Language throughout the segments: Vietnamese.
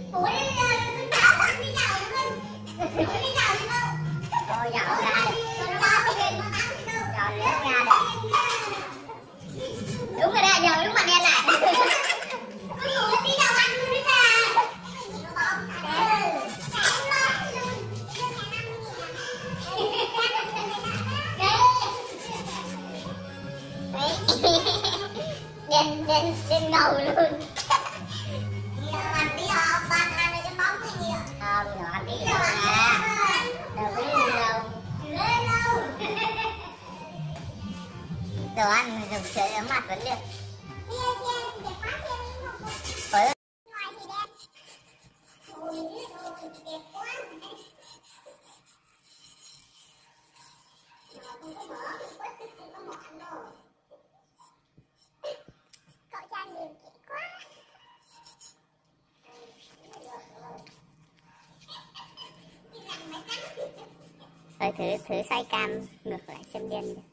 Ủa đi cháu đi nhậu luôn. Đi nhậu đi đâu? Rồi nhậu ra đi. Rồi léo ra đi. Đúng rồi đấy, giờ đúng mặt đen này. Con ngủ đi nhậu ăn luôn đi nè. Đen ngầu luôn. Ăn tí không? Bạn ăn cái móng cái gì ạ? Không, nhỏ ăn tí nữa à. Đâu có đi đâu. Lên đâu. Đồ ăn dùng sữa ấm mặt vẫn được. Phải. Thôi thử xoay cam ngược lại xem đen đi.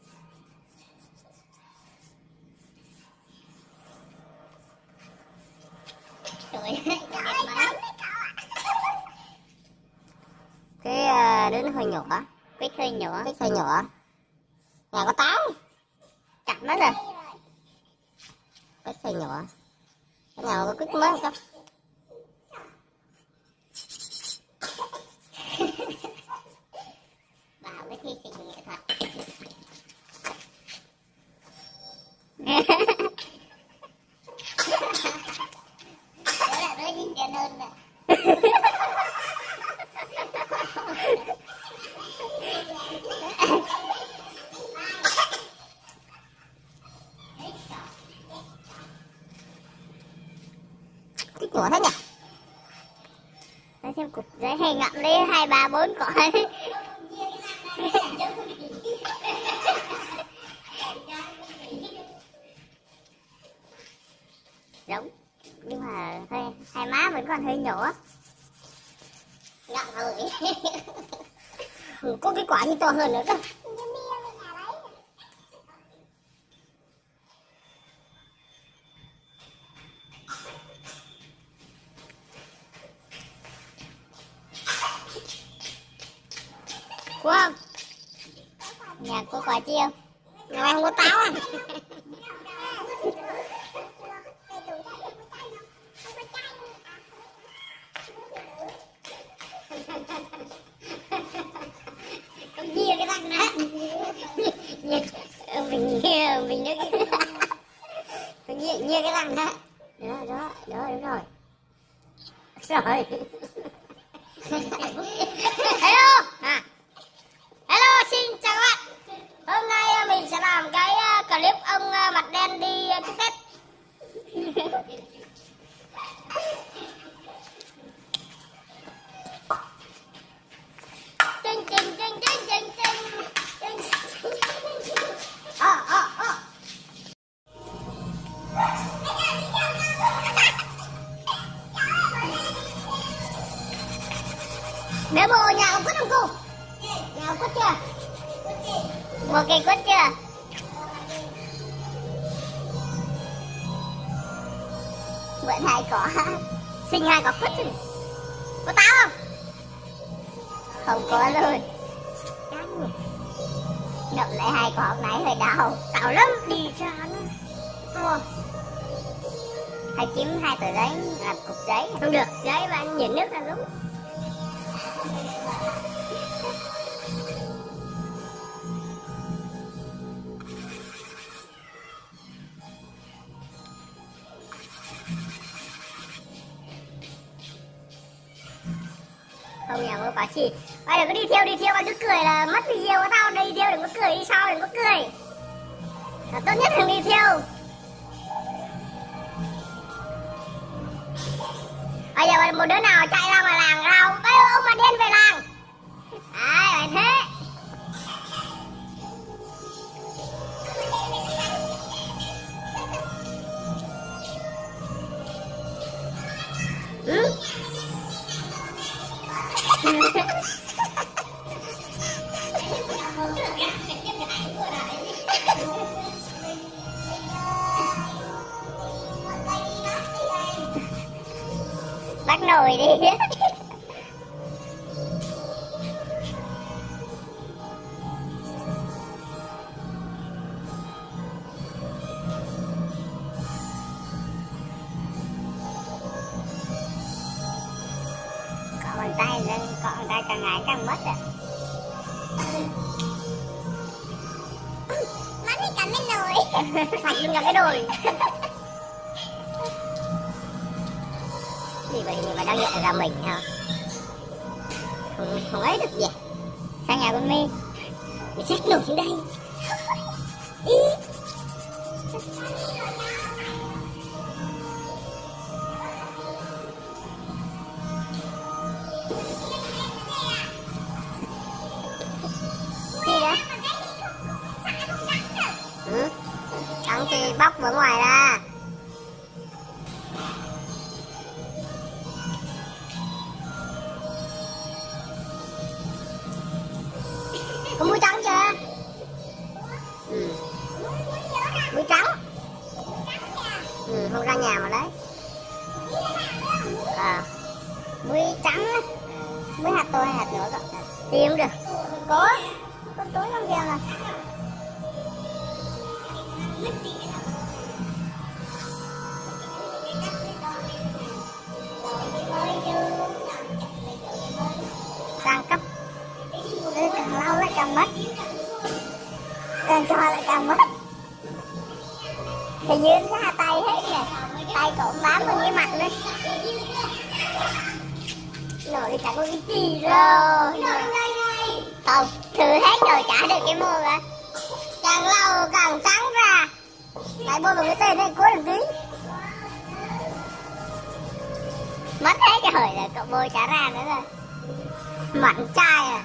Cái đứa nó hơi nhỏ, Bích hơi nhỏ. Nhà có táo, chặt nó rồi. Bích hơi nhỏ. Cái nào có Bích mới không? Bảo cái thi sinh nghệ thuật. Đó là đứa nhìn đen hơn nè. Thích nhỏ thế nhỉ? Để xem cục giấy hay ngậm lấy 2, 3, 4 cỏ. Giống, nhưng mà hơi, hai má vẫn còn hơi nhỏ. Ngậm hơi. Có cái quả gì to hơn nữa cơ. Wow. Nhà có quả chi không? Nhà không có táo à? Con nhia cái răng đó. Mình nhớ cái nhia cái răng đó. Đó đúng rồi. Rồi. Hello. Hello, xin chào các bạn. Hôm nay mình sẽ làm cái clip ông mặt đen đi chúc Tết. Bé bồ nhà ông quất không cô? Nhà ông quất chưa? Một cây quất chưa? Mượn 2 cỏ. Sinh 2 cỏ quất rồi. Có táo không? Không có luôn. Ngậm lại 2 cỏ hôm nay hơi đau. Đau lắm. Đi ra nó. Hay kiếm 2 tờ giấy làm cục giấy. Không được, giấy và nhịn nước là đúng. Không nhà có quả chi. Bây giờ cứ đi theo mà cứ cười là mất video của tao. Đi theo đừng có cười, đi sau đừng có cười. Là tốt nhất đừng đi theo. Bây giờ một đứa nào chạy ra ngoài làng rau, bây giờ ông mà điên về làng. Đấy, phải thế. Ừ? Bắt nồi đi. Còn tay lên, còn tay càng ngày càng mất à. Mất thì cắn lên nồi. Phải luôn là cái đồi. Vì vậy mà đang nhận ra mình hả? Không ấy được gì. Sang nhà con My. Mình xách nổi xuống đây. Ý. Gì đó? Ừ. Trắng thì bóc ở ngoài ra. Có muối trắng chưa? Ừ. Muối trắng. Ừ, không ra nhà mà lấy. À. Muối trắng á. Muối hạt tôi hay hạt nữa cơ. Tìm không được. Có túi trong kia mà. Càng cấp. Càng lâu lại càng mất. Càng cho lại càng mất. Thì dưới ra tay hết nè. Tay cậu bám vào cái mặt đấy. Nổi đi chả có cái gì đâu. Không, thử hết rồi chả được cái môi mà. Càng lâu càng trắng ra. Lại bôi vào cái tên này cuối làm tí. Mất hết cái hồi rồi cậu bôi chả ra nữa rồi. Mặn chai à.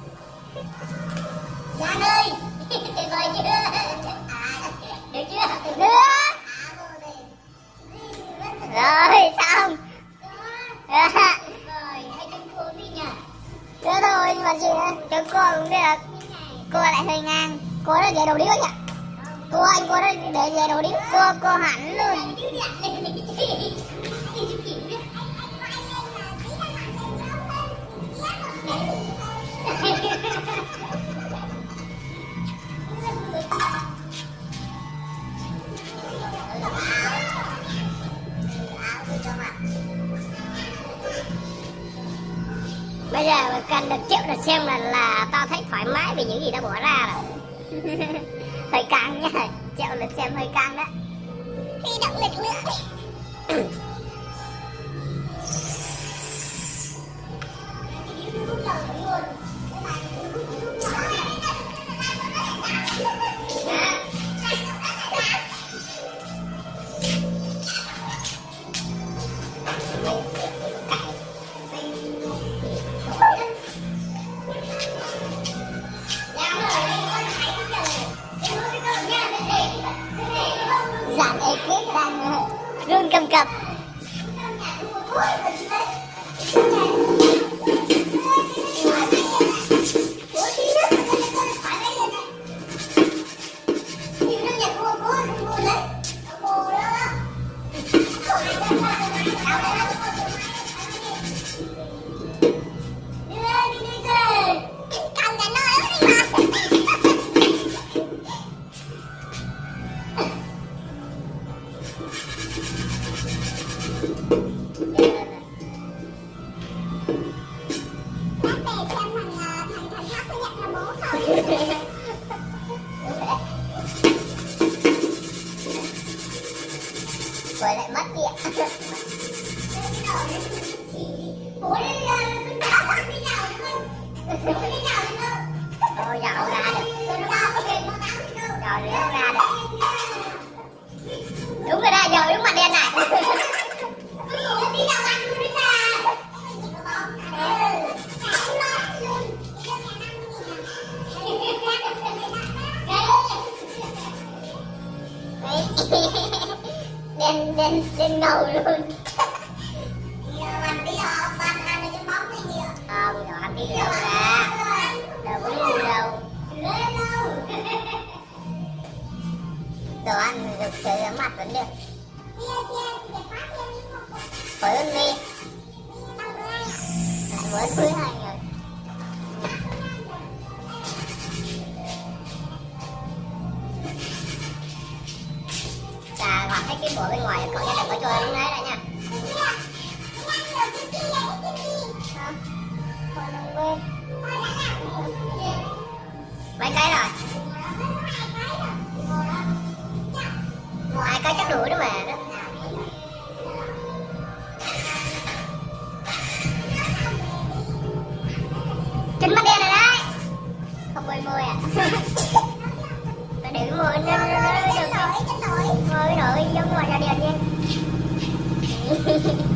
Giang ơi. Tuyệt vời chưa? Được chưa? Được. Rồi xong. Được rồi, nhưng mà chị cho cô cũng được. Cô lại hơi ngang. Cô đã về đầu điếu nhỉ? Cô anh cô đã để về đầu điếu. Cô hẳn luôn. Bây giờ mà cần được triệu được xem là tao thấy thoải mái vì những gì tao bỏ ra rồi. Hơi căng nhá, triệu được xem hơi căng đó. Khi động lực nữa. Giảm ekip đang run cầm cập. Rồi lại mất điện. Rồi dạo ra được. Rồi rửa ra được. Đúng rồi đó, giờ đúng mặt đen này. Đen ngầu luôn. Mình đi học ban ăn cái món cái gì ạ? Không, nhỏ ăn đi đâu ra. Đâu có gì đâu. Đồ ăn rực trời mặt vẫn được. Khối ơn Mi. bữa cưới 2 người. Chà, hoặc thấy cái bữa bên ngoài cậu gia đình có cho em đấy lại nha. Mấy cái rồi? 2 cái chắc đủ đó mà đó. Kính mắt đen này đấy. Không môi môi à. Tôi để cái môi nó được không? Môi cái nỗi giống ngoài ra đèn nha.